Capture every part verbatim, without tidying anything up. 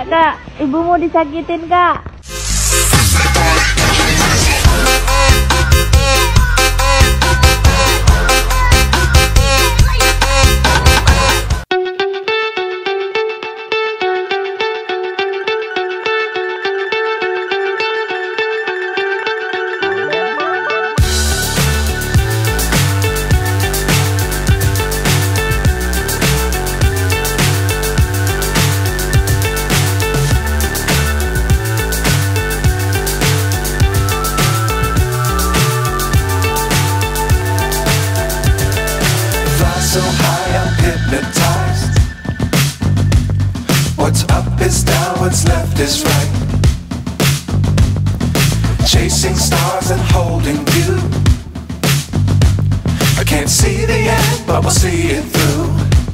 Kak, ibumu disakitin, Kak. So high I'm hypnotized. What's up is down, what's left is right. Chasing stars and holding you. I can't see the end, but we'll see it through.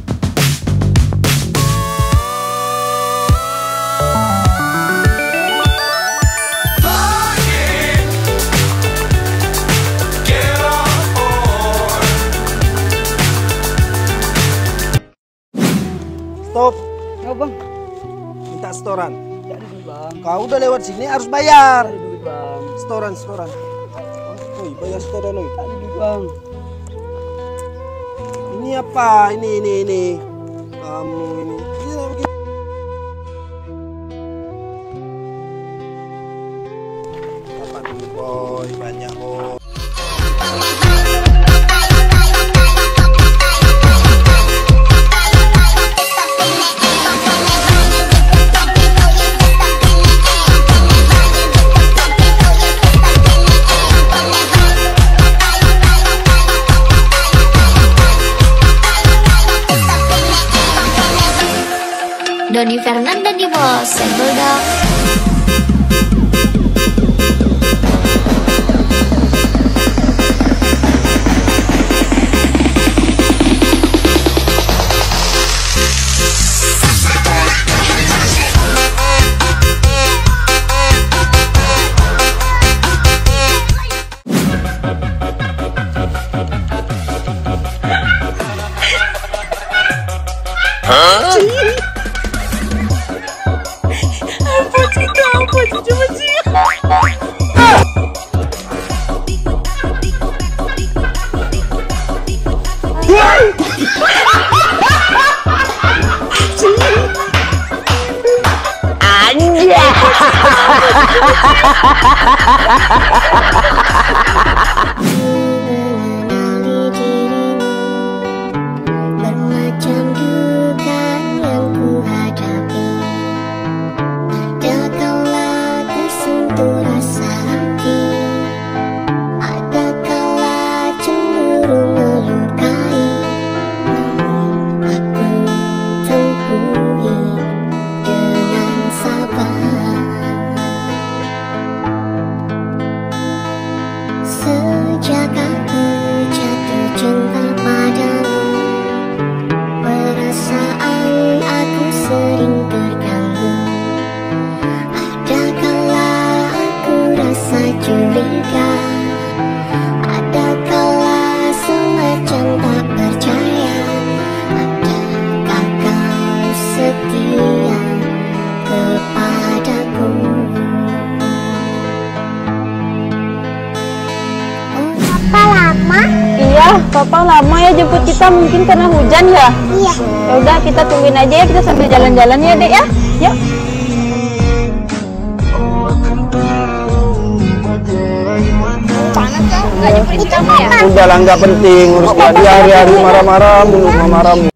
Stop. Ya bang. Minta setoran. Tidak ada duit bang. Kau udah lewat sini harus bayar. Tidak ada duit bang. Setoran, setoran. Oi, bayar setoran, oi. Tidak ada duit bang. Ini apa? Ini, ini, ini. Kamu ini. Ini begini. Apa duit, boy? Banyak, boy. Doni Fernanda di bos, sebel dong. Huh? Bermacam duka yang ku hadapi, ada kala tersentuh rasa hati, ada kala cemburu melukai, namun aku tempuhi dengan sabar. Sejak aku jatuh cinta padamu, perasaan aku sering terganggu. Ada kala aku rasa curiga, ada kala semacam tak percaya. Adakah kau setia kepadaku? Papa lama? Iya, Papa lama ya jemput kita, mungkin karena hujan ya? Iya. Ya udah kita tungguin aja ya, kita sambil jalan-jalan ya, Dek ya. Yuk. Panas kan? Nggak jemput kita ya? Udah lah, nggak penting. Urus dia hari-hari marah-marah, marah-marah.